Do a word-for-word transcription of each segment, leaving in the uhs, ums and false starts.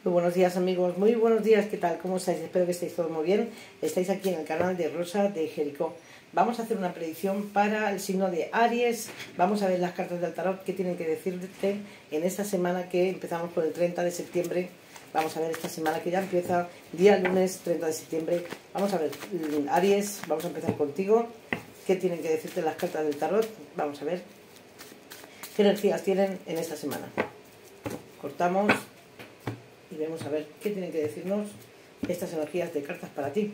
Muy buenos días, amigos, muy buenos días, ¿qué tal? ¿Cómo estáis? Espero que estéis todos muy bien. Estáis aquí en el canal de Rosa de Jericó. Vamos a hacer una predicción para el signo de Aries. Vamos a ver las cartas del tarot que tienen que decirte en esta semana que empezamos con el treinta de septiembre. Vamos a ver esta semana que ya empieza, día lunes treinta de septiembre. Vamos a ver, Aries, vamos a empezar contigo. ¿Qué tienen que decirte las cartas del tarot? Vamos a ver qué energías tienen en esta semana. Cortamos y vamos a ver qué tienen que decirnos estas energías de cartas para ti.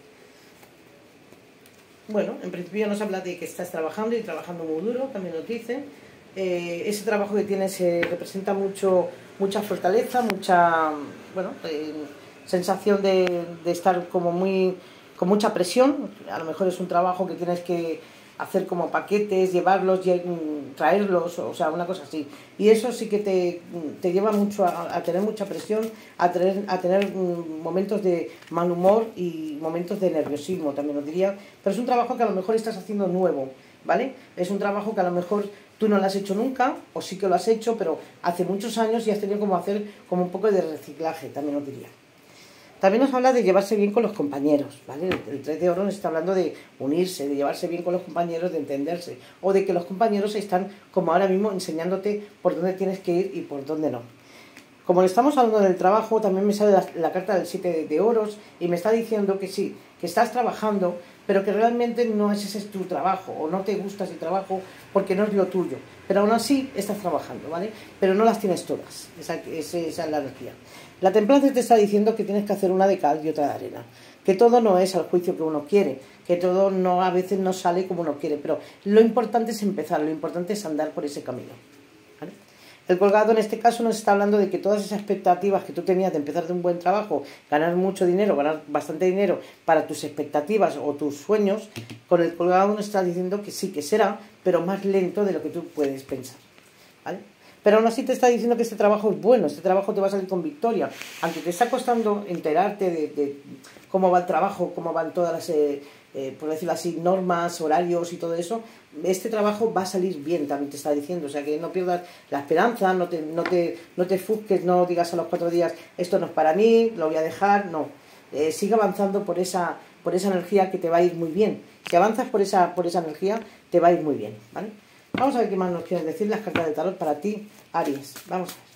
Bueno, en principio nos habla de que estás trabajando y trabajando muy duro, también nos dice. Eh, ese trabajo que tienes eh, representa mucho, mucha fortaleza, mucha, bueno, eh, sensación de, de estar como muy, con mucha presión. A lo mejor es un trabajo que tienes que hacer como paquetes, llevarlos, traerlos, o sea, una cosa así. Y eso sí que te, te lleva mucho a, a tener mucha presión, a tener, a tener momentos de mal humor y momentos de nerviosismo, también os diría. Pero es un trabajo que a lo mejor estás haciendo nuevo, ¿vale? Es un trabajo que a lo mejor tú no lo has hecho nunca, o sí que lo has hecho, pero hace muchos años y has tenido como hacer como un poco de reciclaje, también os diría. También nos habla de llevarse bien con los compañeros, ¿vale? El tres de oro nos está hablando de unirse, de llevarse bien con los compañeros, de entenderse, o de que los compañeros están como ahora mismo enseñándote por dónde tienes que ir y por dónde no. Como le estamos hablando del trabajo, también me sale la, la carta del siete de oros y me está diciendo que sí, que estás trabajando, pero que realmente no es ese es tu trabajo, o no te gusta ese trabajo porque no es lo tuyo. Pero aún así estás trabajando, ¿vale? Pero no las tienes todas, esa, esa, esa es la energía. La templanza te está diciendo que tienes que hacer una de cal y otra de arena, que todo no es al juicio que uno quiere, que todo no a veces no sale como uno quiere, pero lo importante es empezar, lo importante es andar por ese camino, ¿vale? El colgado en este caso nos está hablando de que todas esas expectativas que tú tenías de empezar de un buen trabajo, ganar mucho dinero, ganar bastante dinero para tus expectativas o tus sueños, con el colgado nos está diciendo que sí que será, pero más lento de lo que tú puedes pensar, ¿vale? Pero aún así te está diciendo que este trabajo es bueno, este trabajo te va a salir con victoria. Aunque te está costando enterarte de, de cómo va el trabajo, cómo van todas las, eh, eh, por decirlo así, normas, horarios y todo eso, este trabajo va a salir bien, también te está diciendo. O sea, que no pierdas la esperanza, no te, no te, no te fusques, no digas a los cuatro días, esto no es para mí, lo voy a dejar, no. Eh, sigue avanzando por esa, por esa energía que te va a ir muy bien. Si avanzas por esa, por esa energía, te va a ir muy bien, ¿vale? Vamos a ver qué más nos quieren decir las cartas de tarot para ti, Aries. Vamos a ver.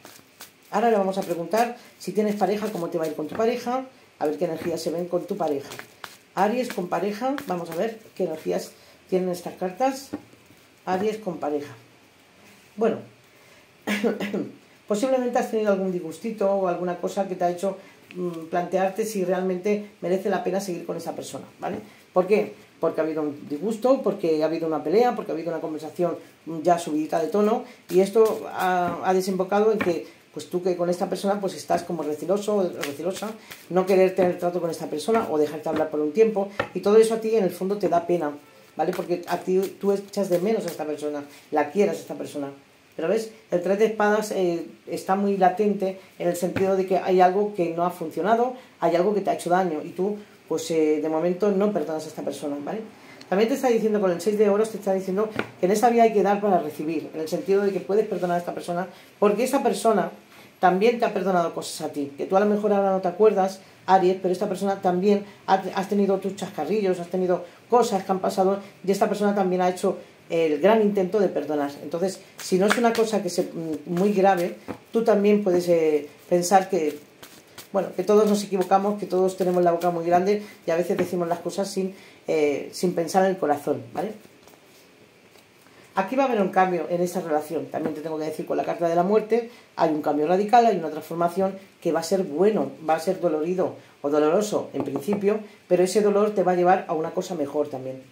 Ahora le vamos a preguntar si tienes pareja, cómo te va a ir con tu pareja, a ver qué energías se ven con tu pareja. Aries con pareja, vamos a ver qué energías tienen estas cartas. Aries con pareja. Bueno, posiblemente has tenido algún disgustito o alguna cosa que te ha hecho mmm, plantearte si realmente merece la pena seguir con esa persona, ¿vale? ¿Por qué? Porque ha habido un disgusto, porque ha habido una pelea, porque ha habido una conversación ya subidita de tono, y esto ha, ha desembocado en que pues tú que con esta persona pues estás como receloso o recelosa, no querer tener trato con esta persona o dejarte hablar por un tiempo, y todo eso a ti en el fondo te da pena, ¿vale? Porque a ti tú echas de menos a esta persona, la quieras a esta persona. Pero ves, el tres de espadas eh, está muy latente en el sentido de que hay algo que no ha funcionado, hay algo que te ha hecho daño, y tú pues eh, de momento no perdonas a esta persona, ¿vale? También te está diciendo con el seis de oros, te está diciendo que en esa vía hay que dar para recibir, en el sentido de que puedes perdonar a esta persona, porque esa persona también te ha perdonado cosas a ti, que tú a lo mejor ahora no te acuerdas, Aries, pero esta persona también, ha, has tenido tus chascarrillos, has tenido cosas que han pasado, y esta persona también ha hecho el gran intento de perdonar. Entonces, si no es una cosa que se, muy grave, tú también puedes eh, pensar que Bueno, que todos nos equivocamos, que todos tenemos la boca muy grande y a veces decimos las cosas sin, eh, sin pensar en el corazón, ¿vale? Aquí va a haber un cambio en esta relación. También te tengo que decir, con la carta de la muerte hay un cambio radical, hay una transformación que va a ser bueno, va a ser dolorido o doloroso en principio, pero ese dolor te va a llevar a una cosa mejor también.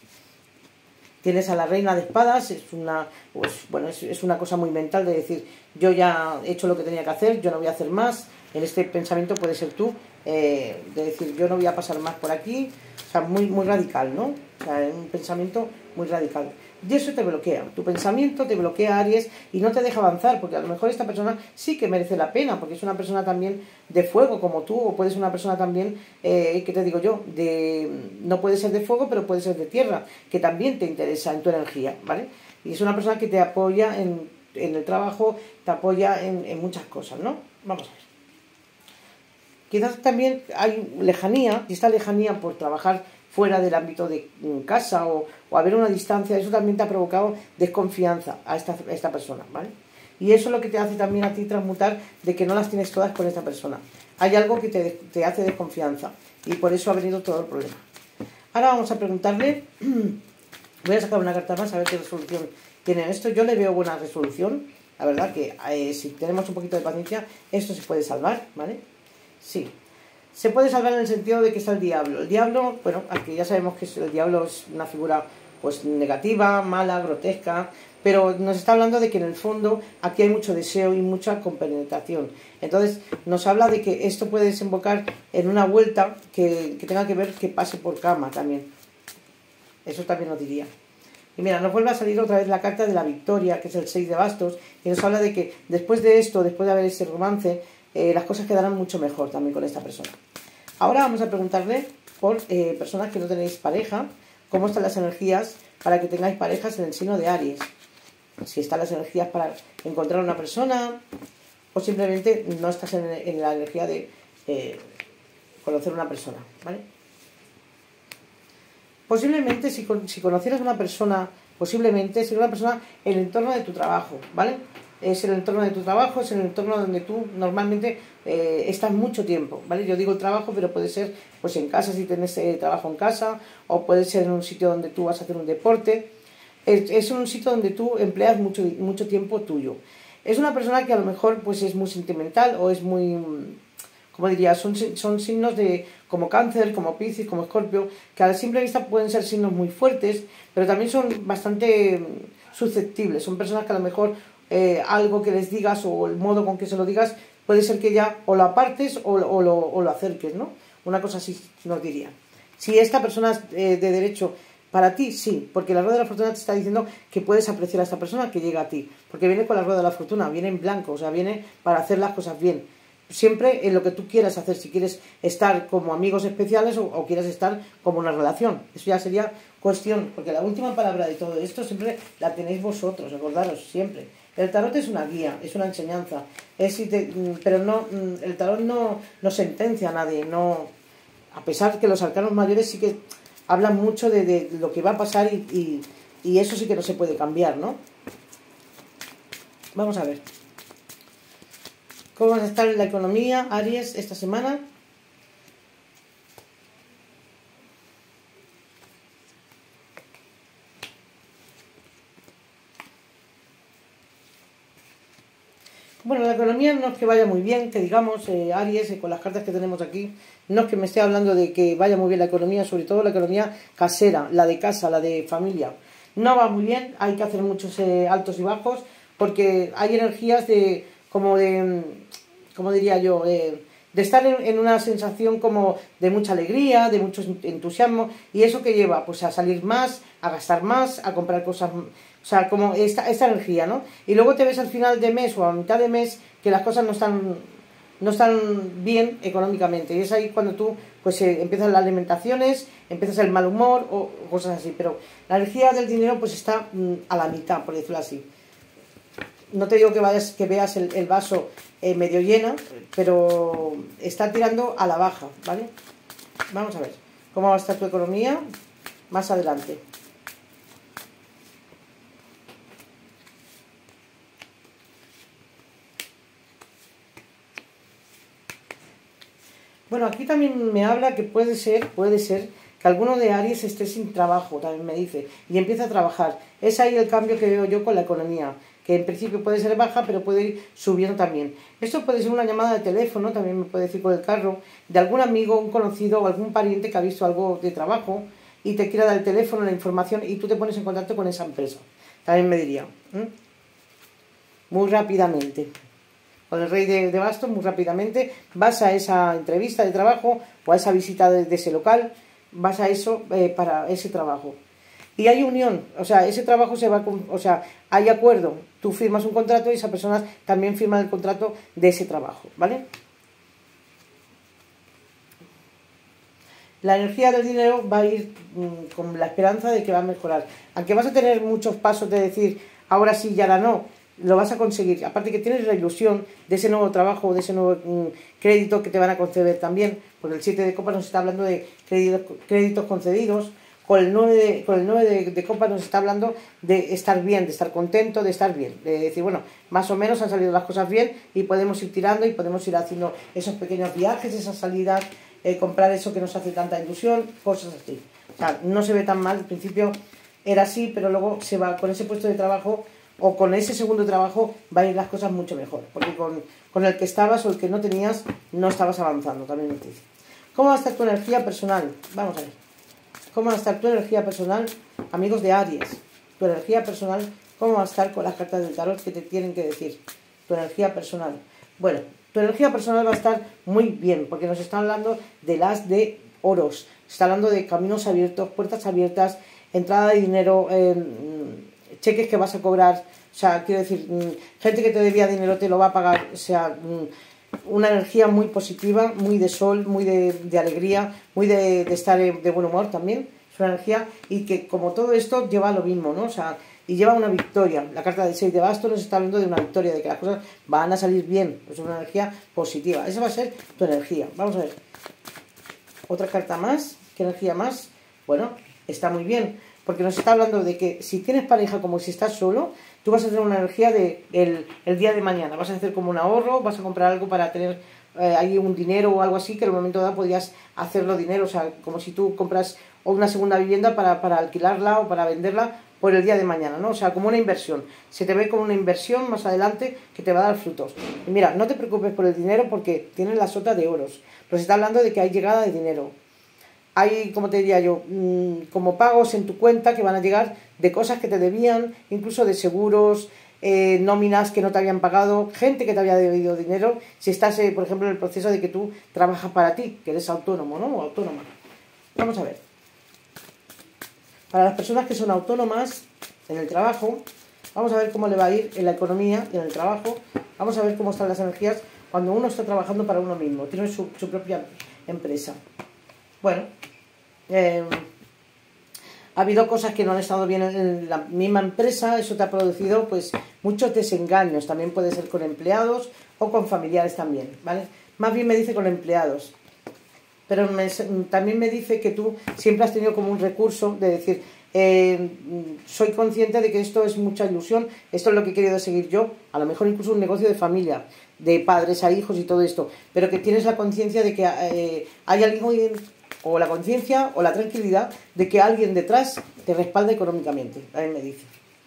Tienes a la reina de espadas, es una, pues, bueno, es, es una cosa muy mental de decir, yo ya he hecho lo que tenía que hacer, yo no voy a hacer más. En este pensamiento puede ser tú, eh, de decir, yo no voy a pasar más por aquí, o sea, muy, muy radical, ¿no? O sea, es un pensamiento muy radical. Y eso te bloquea, tu pensamiento te bloquea, Aries, y no te deja avanzar, porque a lo mejor esta persona sí que merece la pena, porque es una persona también de fuego como tú, o puede ser una persona también, eh, ¿qué te digo yo? De, no puede ser de fuego, pero puede ser de tierra, que también te interesa en tu energía, ¿vale? Y es una persona que te apoya en, en el trabajo, te apoya en, en muchas cosas, ¿no? Vamos a ver. Quizás también hay lejanía, y esta lejanía por trabajar fuera del ámbito de casa o, o haber una distancia, eso también te ha provocado desconfianza a esta, a esta persona, ¿vale? Y eso es lo que te hace también a ti transmutar de que no las tienes todas con esta persona. Hay algo que te, te hace desconfianza y por eso ha venido todo el problema. Ahora vamos a preguntarle, voy a sacar una carta más a ver qué resolución tiene esto. Yo le veo buena resolución, la verdad que eh, si tenemos un poquito de paciencia, esto se puede salvar, ¿vale? Sí. Se puede salvar en el sentido de que está el diablo. El diablo, bueno, aquí ya sabemos que el diablo es una figura pues negativa, mala, grotesca, pero nos está hablando de que en el fondo aquí hay mucho deseo y mucha compenetración. Entonces nos habla de que esto puede desembocar en una vuelta que, que tenga que ver que pase por cama también. Eso también nos diría. Y mira, nos vuelve a salir otra vez la carta de la victoria, que es el seis de bastos, y nos habla de que después de esto, después de haber ese romance, eh, las cosas quedarán mucho mejor también con esta persona. Ahora vamos a preguntarle por eh, personas que no tenéis pareja, cómo están las energías para que tengáis parejas en el signo de Aries. Si están las energías para encontrar una persona o simplemente no estás en, en la energía de eh, conocer una persona, ¿vale? Posiblemente si, si conocieras a una persona, posiblemente sería una persona en el entorno de tu trabajo, ¿vale? Es el entorno de tu trabajo, es el entorno donde tú normalmente eh, estás mucho tiempo, ¿vale? Yo digo el trabajo, pero puede ser pues en casa si tienes eh, trabajo en casa, o puede ser en un sitio donde tú vas a hacer un deporte. Es, es un sitio donde tú empleas mucho, mucho tiempo tuyo. Es una persona que a lo mejor pues es muy sentimental o es muy, como diría, son, son signos de como Cáncer, como Piscis, como Escorpio, que a la simple vista pueden ser signos muy fuertes, pero también son bastante susceptibles. Son personas que a lo mejor eh, algo que les digas o el modo con que se lo digas puede ser que ya o lo apartes o, o, lo, o lo acerques, ¿no? Una cosa así nos diría. Si esta persona es eh, de derecho para ti, sí, porque la rueda de la fortuna te está diciendo que puedes apreciar a esta persona que llega a ti, porque viene con la rueda de la fortuna, viene en blanco, o sea, viene para hacer las cosas bien. Siempre en lo que tú quieras hacer, si quieres estar como amigos especiales o, o quieres estar como una relación. Eso ya sería cuestión, porque la última palabra de todo esto siempre la tenéis vosotros, recordaros, siempre. El tarot es una guía, es una enseñanza, es si te, pero no, el tarot no, no sentencia a nadie, no, a pesar que los arcanos mayores sí que hablan mucho de, de lo que va a pasar y, y, y eso sí que no se puede cambiar, ¿no? Vamos a ver. ¿Cómo va a estar en la economía, Aries, esta semana? Bueno, la economía no es que vaya muy bien, que digamos, eh, Aries, eh, con las cartas que tenemos aquí, no es que me esté hablando de que vaya muy bien la economía, sobre todo la economía casera, la de casa, la de familia. No va muy bien, hay que hacer muchos eh, altos y bajos, porque hay energías de, como de, como diría yo, eh, de estar en, en una sensación como de mucha alegría, de mucho entusiasmo, y eso que lleva pues a salir más, a gastar más, a comprar cosas. O sea, como esta, esta energía, ¿no? Y luego te ves al final de mes o a mitad de mes que las cosas no están, no están bien económicamente. Y es ahí cuando tú, pues, eh, empiezan las alimentaciones, empiezas el mal humor o cosas así. Pero la energía del dinero, pues, está mm, a la mitad, por decirlo así. No te digo que, vayas, que veas el, el vaso eh, medio lleno, pero está tirando a la baja, ¿vale? Vamos a ver cómo va a estar tu economía más adelante. Bueno, aquí también me habla que puede ser, puede ser que alguno de Aries esté sin trabajo, también me dice, y empieza a trabajar. Es ahí el cambio que veo yo con la economía, que en principio puede ser baja, pero puede ir subiendo también. Esto puede ser una llamada de teléfono, también me puede decir por el carro, de algún amigo, un conocido o algún pariente que ha visto algo de trabajo y te quiera dar el teléfono, la información y tú te pones en contacto con esa empresa. También me diría, ¿eh? Muy rápidamente. Con el rey de, de bastos, muy rápidamente, vas a esa entrevista de trabajo o a esa visita de, de ese local, vas a eso eh, para ese trabajo. Y hay unión, o sea, ese trabajo se va, con, o sea, hay acuerdo, tú firmas un contrato y esa persona también firma el contrato de ese trabajo, ¿vale? La energía del dinero va a ir mmm, con la esperanza de que va a mejorar. Aunque vas a tener muchos pasos de decir, ahora sí y ahora no, lo vas a conseguir. Aparte que tienes la ilusión de ese nuevo trabajo, de ese nuevo mm, crédito que te van a conceder también, porque el siete de copas nos está hablando de créditos, créditos concedidos. Con el nueve, de, con el nueve de, de copas nos está hablando de estar bien, de estar contento, de estar bien. De decir, bueno, más o menos han salido las cosas bien y podemos ir tirando y podemos ir haciendo esos pequeños viajes, esas salidas, eh, comprar eso que nos hace tanta ilusión, cosas así. O sea, no se ve tan mal, al principio era así, pero luego se va con ese puesto de trabajo o con ese segundo trabajo va a ir las cosas mucho mejor. Porque con, con el que estabas o el que no tenías, no estabas avanzando, también nos dice. ¿Cómo va a estar tu energía personal? Vamos a ver. ¿Cómo va a estar tu energía personal, amigos de Aries? Tu energía personal, ¿cómo va a estar con las cartas del tarot que te tienen que decir? Tu energía personal. Bueno, tu energía personal va a estar muy bien, porque nos está hablando del as de oros. Está hablando de caminos abiertos, puertas abiertas, entrada de dinero, eh, cheques que vas a cobrar. O sea, quiero decir, gente que te debía dinero te lo va a pagar. O sea, una energía muy positiva, muy de sol, muy de, de alegría, muy de, de estar de buen humor también. Es una energía y que como todo esto lleva lo mismo, ¿no? O sea, y lleva una victoria. La carta del seis de bastos nos está hablando de una victoria, de que las cosas van a salir bien. Es una energía positiva. Esa va a ser tu energía. Vamos a ver. Otra carta más. ¿Qué energía más? Bueno, está muy bien. Porque nos está hablando de que si tienes pareja como si estás solo, tú vas a tener una energía de el, el día de mañana. Vas a hacer como un ahorro, vas a comprar algo para tener eh, ahí un dinero o algo así, que en un momento dado podrías hacerlo dinero. O sea, como si tú compras o una segunda vivienda para, para alquilarla o para venderla por el día de mañana, ¿no? O sea, como una inversión. Se te ve como una inversión más adelante que te va a dar frutos. Y mira, no te preocupes por el dinero porque tienes la sota de oros. Pero se está hablando de que hay llegada de dinero. Hay, como te diría yo, mmm, como pagos en tu cuenta que van a llegar de cosas que te debían, incluso de seguros, eh, nóminas que no te habían pagado, gente que te había debido dinero, si estás, eh, por ejemplo, en el proceso de que tú trabajas para ti, que eres autónomo, ¿no? O autónoma. Vamos a ver. Para las personas que son autónomas en el trabajo, vamos a ver cómo le va a ir en la economía y en el trabajo. Vamos a ver cómo están las energías cuando uno está trabajando para uno mismo, tiene su, su propia empresa. Bueno, eh, ha habido cosas que no han estado bien en la misma empresa, eso te ha producido pues muchos desengaños, también puede ser con empleados o con familiares también, ¿vale? Más bien me dice con empleados, pero me, también me dice que tú siempre has tenido como un recurso de decir, eh, soy consciente de que esto es mucha ilusión, esto es lo que he querido seguir yo, a lo mejor incluso un negocio de familia, de padres a hijos y todo esto, pero que tienes la conciencia de que eh, hay alguien, o la conciencia o la tranquilidad de que alguien detrás te respalda económicamente, a mí me dice.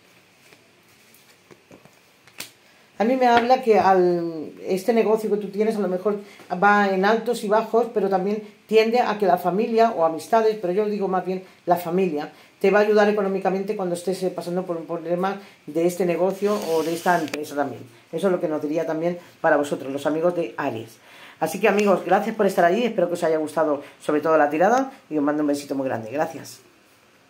A mí me habla que al, este negocio que tú tienes a lo mejor va en altos y bajos, pero también tiende a que la familia o amistades, pero yo digo más bien la familia, te va a ayudar económicamente cuando estés pasando por un problema de este negocio o de esta empresa también. Eso es lo que nos diría también para vosotros, los amigos de Aries. Así que amigos, gracias por estar allí, espero que os haya gustado sobre todo la tirada y os mando un besito muy grande. Gracias.